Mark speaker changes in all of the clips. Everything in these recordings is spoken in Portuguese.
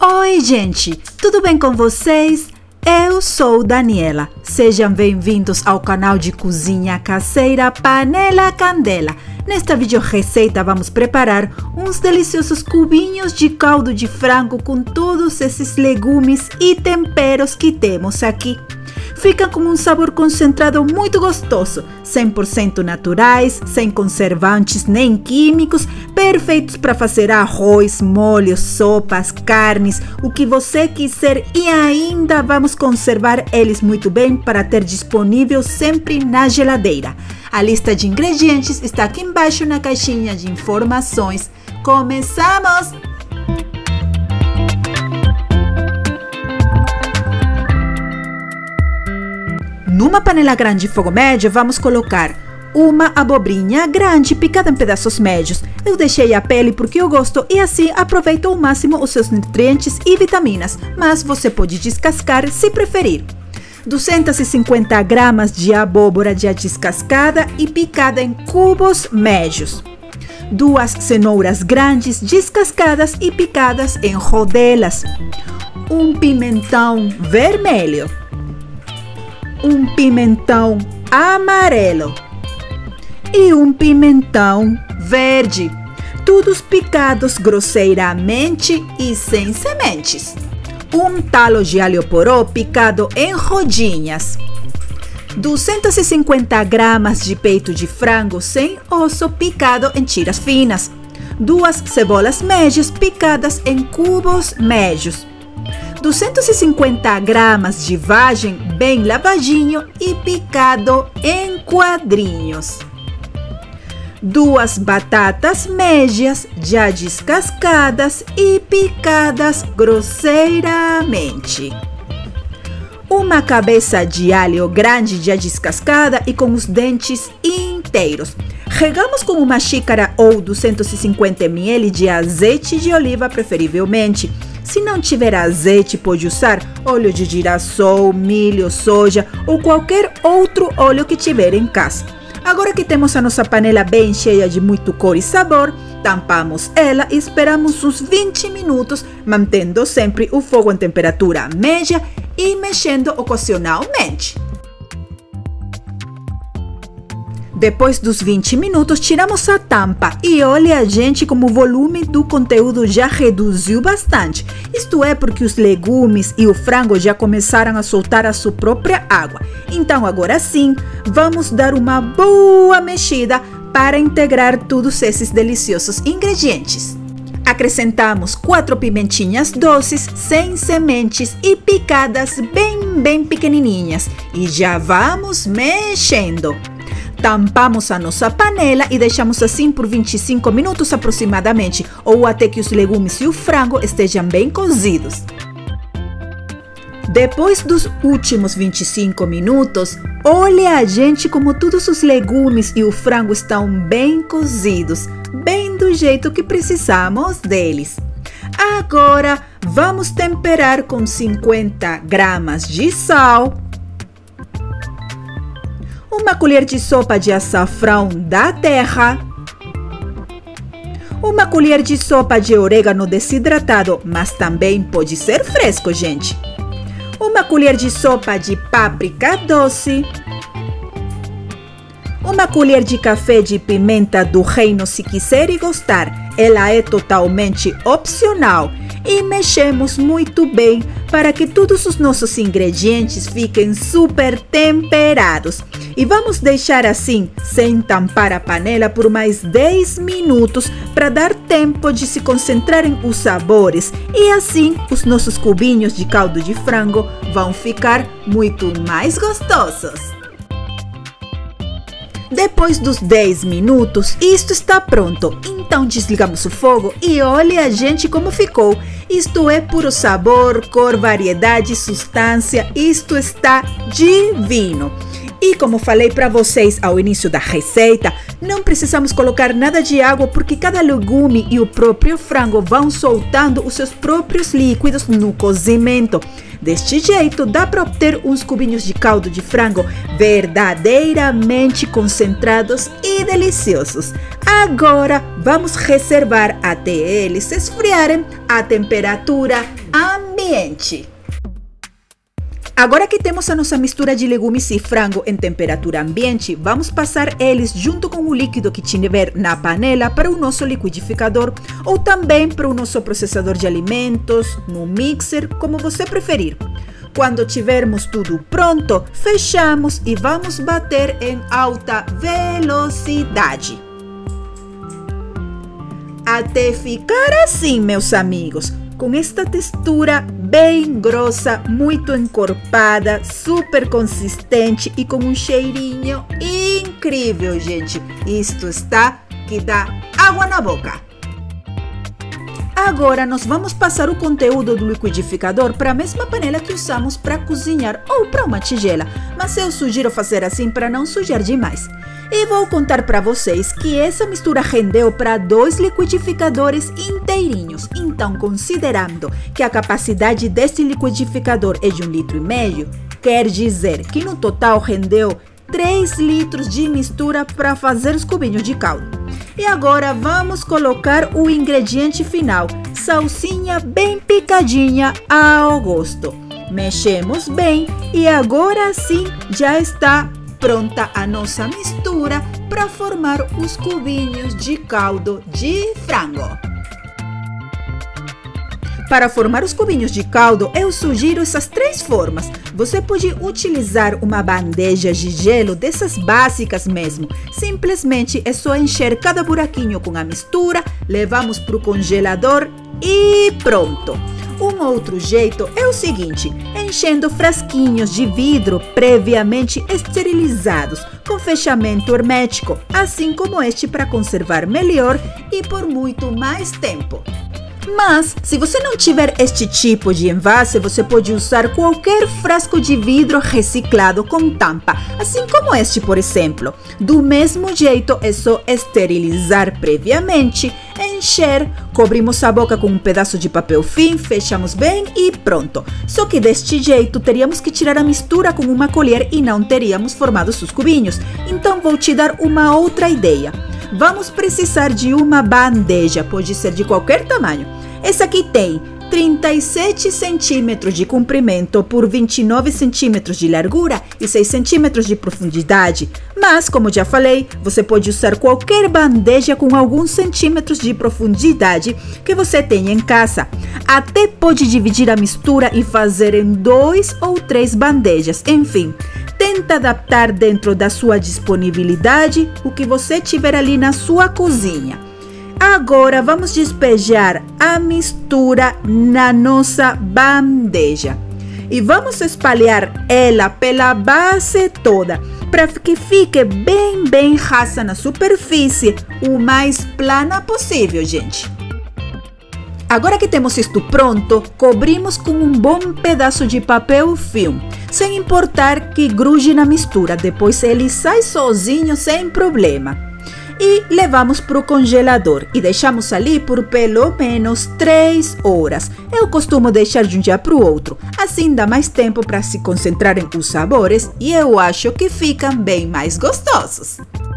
Speaker 1: Oi, gente! Tudo bem com vocês? Eu sou Daniela. Sejam bem-vindos ao canal de cozinha caseira Panela Candela. Nesta videoreceita vamos preparar uns deliciosos cubinhos de caldo de frango com todos esses legumes e temperos que temos aqui. Ficam com um sabor concentrado muito gostoso, 100% naturais, sem conservantes nem químicos, perfeitos para fazer arroz, molhos, sopas, carnes, o que você quiser, e ainda vamos conservar eles muito bem para ter disponível sempre na geladeira. A lista de ingredientes está aqui embaixo na caixinha de informações. Começamos! Numa panela grande de fogo médio, vamos colocar uma abobrinha grande picada em pedaços médios. Eu deixei a pele porque eu gosto e assim aproveito ao máximo os seus nutrientes e vitaminas, mas você pode descascar se preferir. 250 gramas de abóbora já descascada e picada em cubos médios. 2 cenouras grandes descascadas e picadas em rodelas. Um pimentão vermelho. Um pimentão amarelo e um pimentão verde, todos picados grosseiramente e sem sementes. Um talo de alho poró picado em rodinhas. 250 gramas de peito de frango sem osso picado em tiras finas. 2 cebolas médias picadas em cubos médios. 250 gramas de vagem bem lavadinho e picado em quadrinhos. 2 batatas médias já descascadas e picadas grosseiramente. Uma cabeça de alho grande já descascada e com os dentes inteiros. Regamos com uma xícara ou 250 ml de azeite de oliva preferivelmente. Se não tiver azeite, pode usar óleo de girassol, milho, soja ou qualquer outro óleo que tiver em casa. Agora que temos a nossa panela bem cheia de muito cor e sabor, tampamos ela e esperamos uns 20 minutos, mantendo sempre o fogo em temperatura média e mexendo ocasionalmente. Depois dos 20 minutos, tiramos a tampa e olha, gente, como o volume do conteúdo já reduziu bastante. Isto é porque os legumes e o frango já começaram a soltar a sua própria água. Então, agora sim, vamos dar uma boa mexida para integrar todos esses deliciosos ingredientes. Acrescentamos 4 pimentinhas doces, sem sementes e picadas bem pequenininhas. E já vamos mexendo. Tampamos a nossa panela e deixamos assim por 25 minutos aproximadamente, ou até que os legumes e o frango estejam bem cozidos. Depois dos últimos 25 minutos, olha, gente, como todos os legumes e o frango estão bem cozidos, bem do jeito que precisamos deles. Agora, vamos temperar com 50 gramas de sal, uma colher de sopa de açafrão da terra, uma colher de sopa de orégano desidratado, mas também pode ser fresco, gente, uma colher de sopa de páprica doce, uma colher de café de pimenta do reino se quiser e gostar, ela é totalmente opcional. E mexemos muito bem para que todos os nossos ingredientes fiquem super temperados. E vamos deixar assim, sem tampar a panela, por mais 10 minutos para dar tempo de se concentrarem os sabores. E assim, os nossos cubinhos de caldo de frango vão ficar muito mais gostosos. Depois dos 10 minutos, isto está pronto. Então desligamos o fogo e olha, gente, como ficou. Isto é puro sabor, cor, variedade, substância. Isto está divino. E como falei para vocês ao início da receita, não precisamos colocar nada de água porque cada legume e o próprio frango vão soltando os seus próprios líquidos no cozimento. Deste jeito, dá para obter uns cubinhos de caldo de frango verdadeiramente concentrados e deliciosos. Agora, vamos reservar até eles esfriarem a temperatura ambiente. Agora que temos a nossa mistura de legumes e frango em temperatura ambiente, vamos passar eles junto com o líquido que tiver na panela para o nosso liquidificador ou também para o nosso processador de alimentos, no mixer, como você preferir. Quando tivermos tudo pronto, fechamos e vamos bater em alta velocidade. Até ficar assim, meus amigos, com esta textura bem grossa, muito encorpada, super consistente e com um cheirinho incrível, gente. Isto está que dá água na boca. Agora nós vamos passar o conteúdo do liquidificador para a mesma panela que usamos para cozinhar ou para uma tigela, mas eu sugiro fazer assim para não sujar demais. E vou contar para vocês que essa mistura rendeu para 2 liquidificadores inteirinhos. Então, considerando que a capacidade deste liquidificador é de 1,5 litro, quer dizer que no total rendeu 3 litros de mistura para fazer os cubinhos de caldo. E agora vamos colocar o ingrediente final, salsinha bem picadinha ao gosto. Mexemos bem e agora sim já está pronta a nossa mistura para formar os cubinhos de caldo de frango. Para formar os cubinhos de caldo, eu sugiro essas 3 formas. Você pode utilizar uma bandeja de gelo dessas básicas mesmo. Simplesmente é só encher cada buraquinho com a mistura, levamos para o congelador e pronto. Um outro jeito é o seguinte, enchendo frasquinhos de vidro previamente esterilizados, com fechamento hermético, assim como este para conservar melhor e por muito mais tempo. Mas, se você não tiver este tipo de envase, você pode usar qualquer frasco de vidro reciclado com tampa, assim como este, por exemplo. Do mesmo jeito, é só esterilizar previamente, encher, cobrimos a boca com um pedaço de papel film, fechamos bem e pronto. Só que deste jeito, teríamos que tirar a mistura com uma colher e não teríamos formado os cubinhos. Então, vou te dar uma outra ideia. Vamos precisar de uma bandeja, pode ser de qualquer tamanho. Essa aqui tem 37 centímetros de comprimento por 29 centímetros de largura e 6 centímetros de profundidade. Mas, como já falei, você pode usar qualquer bandeja com alguns centímetros de profundidade que você tenha em casa. Até pode dividir a mistura e fazer em 2 ou 3 bandejas, enfim. Tenta adaptar dentro da sua disponibilidade o que você tiver ali na sua cozinha. Agora vamos despejar a mistura na nossa bandeja. E vamos espalhar ela pela base toda, para que fique bem rasa na superfície, o mais plana possível, gente. Agora que temos isto pronto, cobrimos com um bom pedaço de papel film, sem importar que grude na mistura, depois ele sai sozinho sem problema. E levamos para o congelador e deixamos ali por pelo menos 3 horas. Eu costumo deixar de um dia para o outro, assim dá mais tempo para se concentrarem os sabores e eu acho que ficam bem mais gostosos.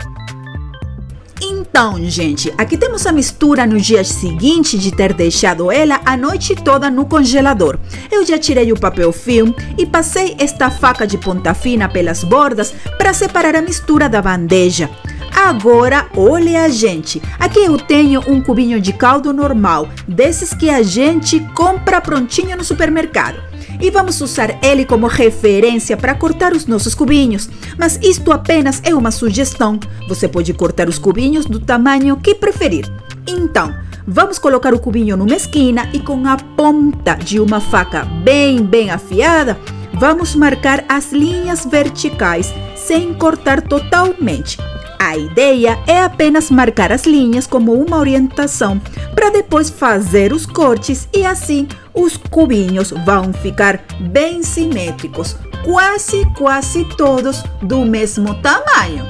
Speaker 1: Então, gente, aqui temos a mistura no dia seguinte de ter deixado ela a noite toda no congelador. Eu já tirei o papel film e passei esta faca de ponta fina pelas bordas para separar a mistura da bandeja. Agora, olha, gente, aqui eu tenho um cubinho de caldo normal, desses que a gente compra prontinho no supermercado. E vamos usar ele como referência para cortar os nossos cubinhos. Mas isto apenas é uma sugestão. Você pode cortar os cubinhos do tamanho que preferir. Então, vamos colocar o cubinho numa esquina e com a ponta de uma faca bem afiada, vamos marcar as linhas verticais sem cortar totalmente. A ideia é apenas marcar as linhas como uma orientação para depois fazer os cortes e assim os cubinhos vão ficar bem simétricos, quase todos do mesmo tamanho.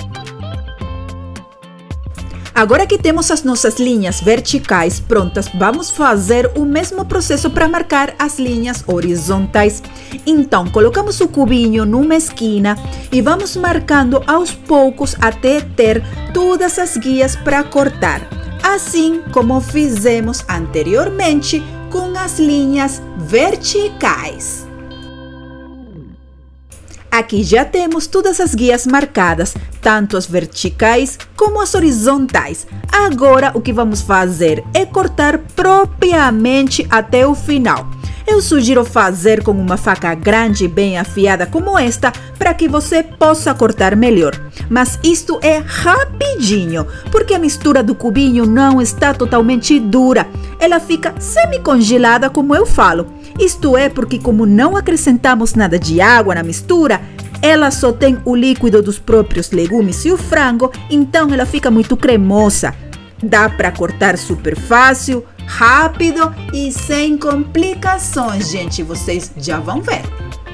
Speaker 1: Agora que temos as nossas linhas verticais prontas, vamos fazer o mesmo processo para marcar as linhas horizontais. Então, colocamos o cubinho numa esquina e vamos marcando aos poucos até ter todas as guias para cortar, assim como fizemos anteriormente com as linhas verticais. Aqui já temos todas as guias marcadas, tanto as verticais como as horizontais. Agora o que vamos fazer é cortar propriamente até o final. Eu sugiro fazer com uma faca grande bem afiada como esta, para que você possa cortar melhor. Mas isto é rapidinho, porque a mistura do cubinho não está totalmente dura. Ela fica semi-congelada, como eu falo. Isto é porque, como não acrescentamos nada de água na mistura, ela só tem o líquido dos próprios legumes e o frango, então ela fica muito cremosa. Dá para cortar super fácil, rápido e sem complicações, gente, vocês já vão ver.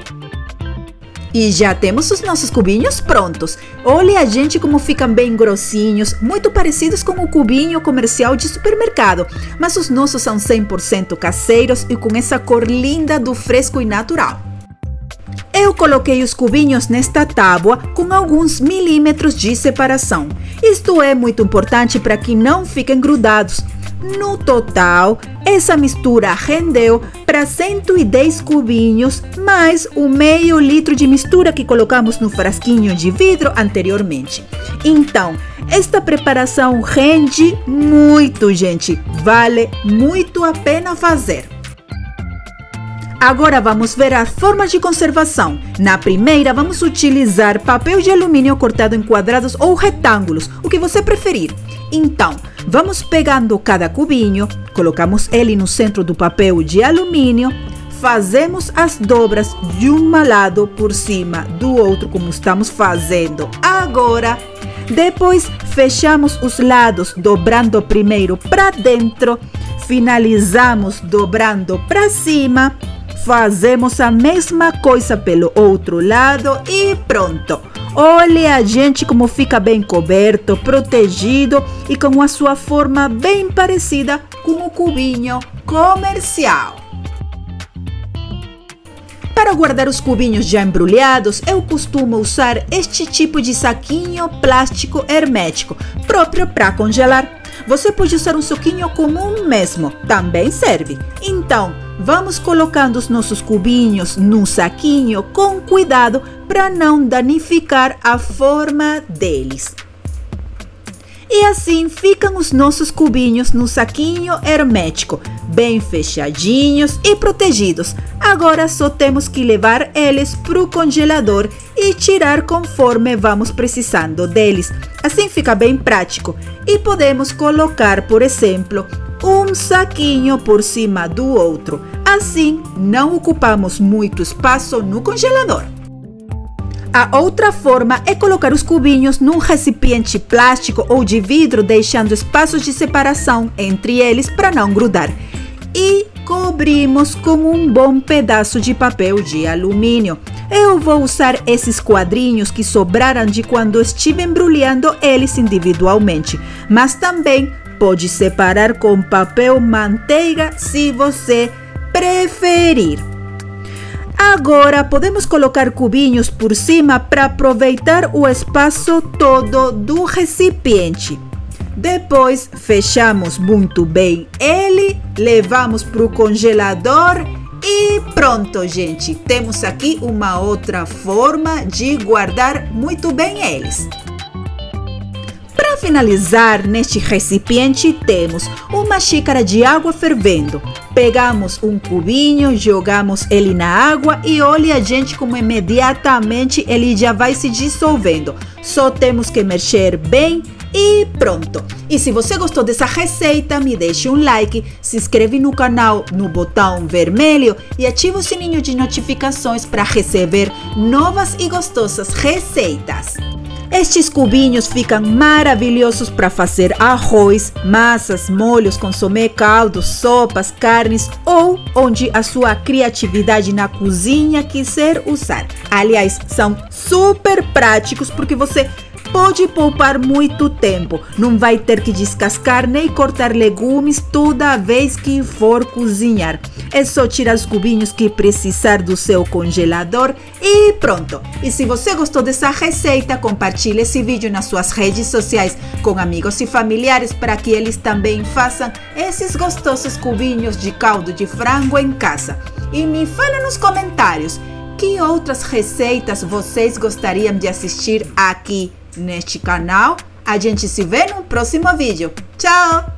Speaker 1: E já temos os nossos cubinhos prontos. Olha, gente, como ficam bem grossinhos, muito parecidos com o cubinho comercial de supermercado, mas os nossos são 100% caseiros e com essa cor linda do fresco e natural. Eu coloquei os cubinhos nesta tábua com alguns milímetros de separação. Isto é muito importante para que não fiquem grudados. No total, essa mistura rendeu para 110 cubinhos, mais o meio litro de mistura que colocamos no frasquinho de vidro anteriormente. Então, esta preparação rende muito, gente. Vale muito a pena fazer. Agora vamos ver a forma de conservação. Na primeira, vamos utilizar papel de alumínio cortado em quadrados ou retângulos, o que você preferir. Então, vamos pegando cada cubinho, colocamos ele no centro do papel de alumínio, fazemos as dobras de um lado por cima do outro, como estamos fazendo agora. Depois, fechamos os lados, dobrando primeiro para dentro, finalizamos dobrando para cima. Fazemos a mesma coisa pelo outro lado e pronto. Olha, gente, como fica bem coberto, protegido e com a sua forma bem parecida com o cubinho comercial. Para guardar os cubinhos já embrulhados, eu costumo usar este tipo de saquinho plástico hermético, próprio para congelar. Você pode usar um saquinho comum mesmo, também serve. Então, vamos colocando os nossos cubinhos num saquinho com cuidado para não danificar a forma deles. E assim ficam os nossos cubinhos no saquinho hermético, bem fechadinhos e protegidos. Agora só temos que levar eles para o congelador e tirar conforme vamos precisando deles. Assim fica bem prático. E podemos colocar, por exemplo, um saquinho por cima do outro. Assim, não ocupamos muito espaço no congelador. A outra forma é colocar os cubinhos num recipiente plástico ou de vidro, deixando espaços de separação entre eles para não grudar. E cobrimos com um bom pedaço de papel de alumínio. Eu vou usar esses quadrinhos que sobraram de quando estive embrulhando eles individualmente, mas também pode separar com papel manteiga se você preferir. Agora podemos colocar cubinhos por cima para aproveitar o espaço todo do recipiente. Depois fechamos muito bem ele, levamos para o congelador e pronto, gente. Temos aqui uma outra forma de guardar muito bem eles. Para finalizar, neste recipiente temos uma xícara de água fervendo. Pegamos um cubinho, jogamos ele na água e olha, gente, como imediatamente ele já vai se dissolvendo. Só temos que mexer bem e pronto. E se você gostou dessa receita, me deixe um like, se inscreve no canal no botão vermelho e ativa o sininho de notificações para receber novas e gostosas receitas. Estes cubinhos ficam maravilhosos para fazer arroz, massas, molhos, consomé, caldos, sopas, carnes ou onde a sua criatividade na cozinha quiser usar. Aliás, são super práticos porque você pode poupar muito tempo. Não vai ter que descascar nem cortar legumes toda vez que for cozinhar. É só tirar os cubinhos que precisar do seu congelador e pronto. E se você gostou dessa receita, compartilhe esse vídeo nas suas redes sociais com amigos e familiares para que eles também façam esses gostosos cubinhos de caldo de frango em casa. E me fale nos comentários que outras receitas vocês gostariam de assistir aqui neste canal. A gente se vê no próximo vídeo. Tchau!